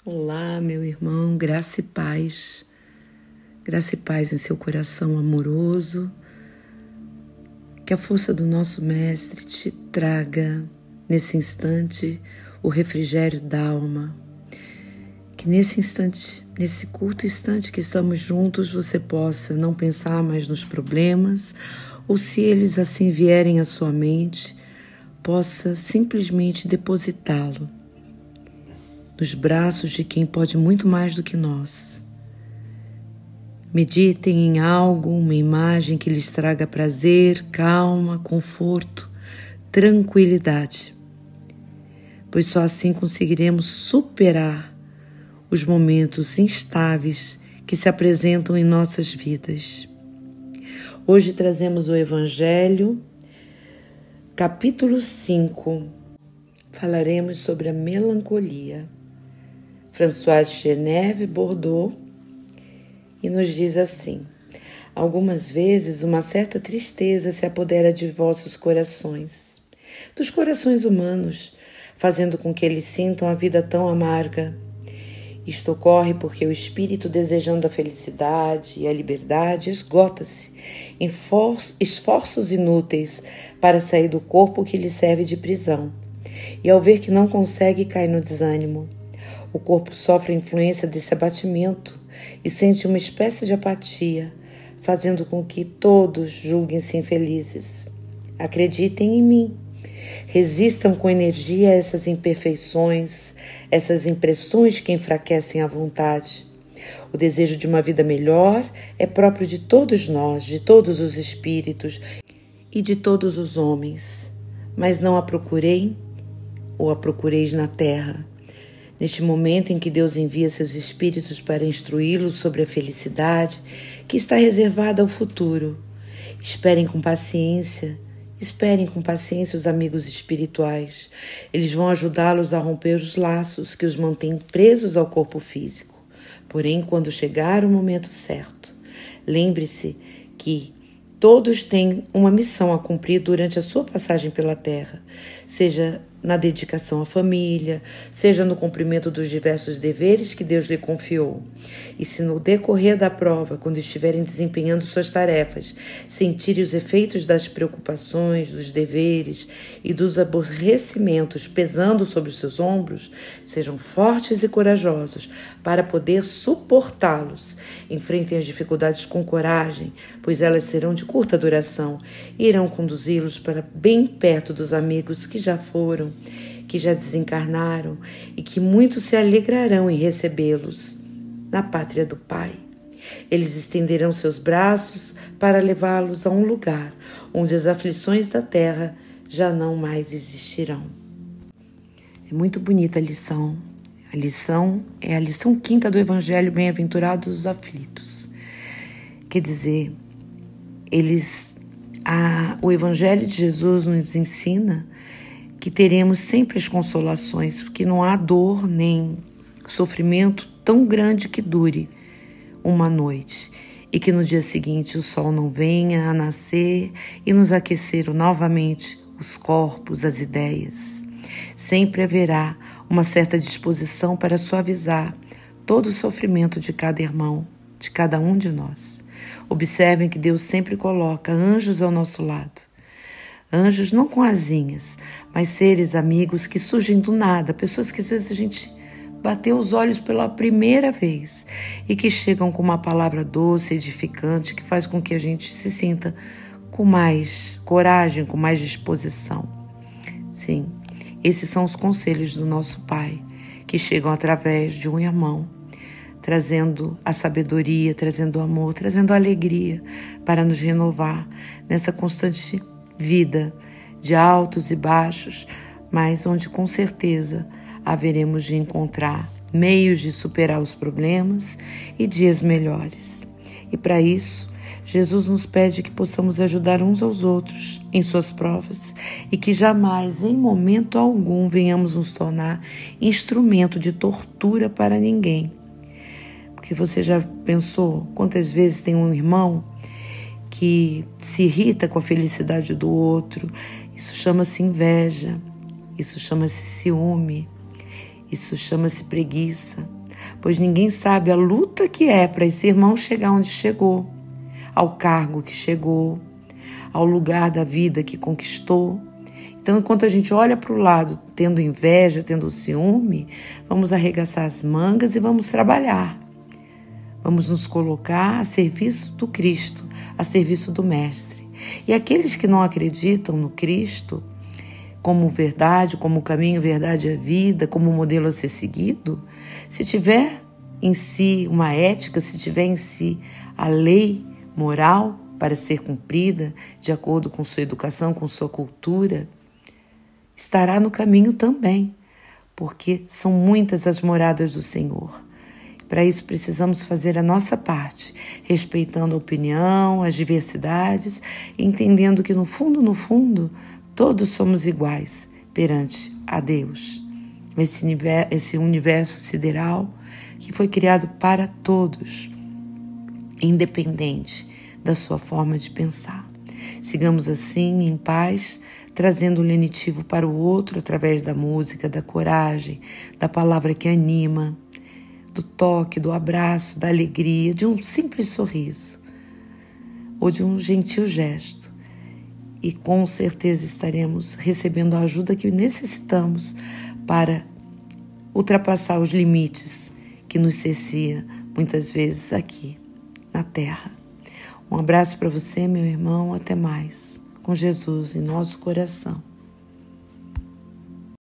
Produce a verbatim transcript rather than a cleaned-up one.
Olá, meu irmão, graça e paz, graça e paz em seu coração amoroso, que a força do nosso Mestre te traga nesse instante o refrigério da alma, que nesse instante, nesse curto instante que estamos juntos, você possa não pensar mais nos problemas, ou se eles assim vierem à sua mente, possa simplesmente depositá-lo nos braços de quem pode muito mais do que nós. Meditem em algo, uma imagem que lhes traga prazer, calma, conforto, tranquilidade, pois só assim conseguiremos superar os momentos instáveis que se apresentam em nossas vidas. Hoje trazemos o Evangelho, capítulo cinco. Falaremos sobre a melancolia. François de Geneve Bordeaux, e nos diz assim: algumas vezes uma certa tristeza se apodera de vossos corações, dos corações humanos, fazendo com que eles sintam a vida tão amarga. Isto ocorre porque o espírito, desejando a felicidade e a liberdade, esgota-se em esforços inúteis para sair do corpo que lhe serve de prisão, e ao ver que não consegue, cai no desânimo. O corpo sofre a influência desse abatimento e sente uma espécie de apatia, fazendo com que todos julguem-se infelizes. Acreditem em mim. Resistam com energia a essas imperfeições, essas impressões que enfraquecem a vontade. O desejo de uma vida melhor é próprio de todos nós, de todos os espíritos e de todos os homens. Mas não a procurei ou a procureis na terra. Neste momento em que Deus envia seus espíritos para instruí-los sobre a felicidade que está reservada ao futuro. Esperem com paciência, esperem com paciência os amigos espirituais. Eles vão ajudá-los a romper os laços que os mantêm presos ao corpo físico. Porém, quando chegar o momento certo, lembre-se que todos têm uma missão a cumprir durante a sua passagem pela Terra, seja na dedicação à família, seja no cumprimento dos diversos deveres que Deus lhe confiou. E se no decorrer da prova, quando estiverem desempenhando suas tarefas, sentirem os efeitos das preocupações, dos deveres e dos aborrecimentos pesando sobre os seus ombros, sejam fortes e corajosos para poder suportá-los. Enfrentem as dificuldades com coragem, pois elas serão de curta duração e irão conduzi-los para bem perto dos amigos que já foram, que já desencarnaram e que muito se alegrarão em recebê-los na pátria do Pai. Eles estenderão seus braços para levá-los a um lugar onde as aflições da terra já não mais existirão. É muito bonita a lição. A lição é a lição quinta do Evangelho, bem-aventurados os aflitos. Quer dizer, eles, a, o Evangelho de Jesus nos ensina que teremos sempre as consolações, porque não há dor nem sofrimento tão grande que dure uma noite e que no dia seguinte o sol não venha a nascer e nos aquecer novamente os corpos, as ideias. Sempre haverá uma certa disposição para suavizar todo o sofrimento de cada irmão, de cada um de nós. Observem que Deus sempre coloca anjos ao nosso lado. Anjos não com asinhas, mas seres amigos que surgem do nada, pessoas que às vezes a gente bateu os olhos pela primeira vez e que chegam com uma palavra doce, edificante, que faz com que a gente se sinta com mais coragem, com mais disposição. Sim, esses são os conselhos do nosso Pai, que chegam através de um irmão, trazendo a sabedoria, trazendo o amor, trazendo a alegria para nos renovar nessa constante vida de altos e baixos, mas onde com certeza haveremos de encontrar meios de superar os problemas e dias melhores. E para isso, Jesus nos pede que possamos ajudar uns aos outros em suas provas e que jamais, em momento algum, venhamos nos tornar instrumento de tortura para ninguém. Porque você já pensou quantas vezes tem um irmão que se irrita com a felicidade do outro? Isso chama-se inveja, isso chama-se ciúme, isso chama-se preguiça. pois ninguém sabe a luta que é para esse irmão chegar onde chegou, ao cargo que chegou, ao lugar da vida que conquistou. Então, enquanto a gente olha para o lado, tendo inveja, tendo ciúme, vamos arregaçar as mangas e vamos trabalhar. Vamos nos colocar a serviço do Cristo, a serviço do Mestre. E aqueles que não acreditam no Cristo como verdade, como caminho, verdade e a vida, como modelo a ser seguido, se tiver em si uma ética, se tiver em si a lei moral para ser cumprida, de acordo com sua educação, com sua cultura, estará no caminho também, porque são muitas as moradas do Senhor. Para isso precisamos fazer a nossa parte, respeitando a opinião, as diversidades, entendendo que no fundo, no fundo, todos somos iguais perante a Deus. Esse universo, esse universo sideral que foi criado para todos, independente da sua forma de pensar. Sigamos assim, em paz, trazendo o lenitivo para o outro através da música, da coragem, da palavra que anima, do toque, do abraço, da alegria, de um simples sorriso ou de um gentil gesto. E com certeza estaremos recebendo a ajuda que necessitamos para ultrapassar os limites que nos cercia muitas vezes aqui na Terra. Um abraço para você, meu irmão. Até mais. Com Jesus em nosso coração.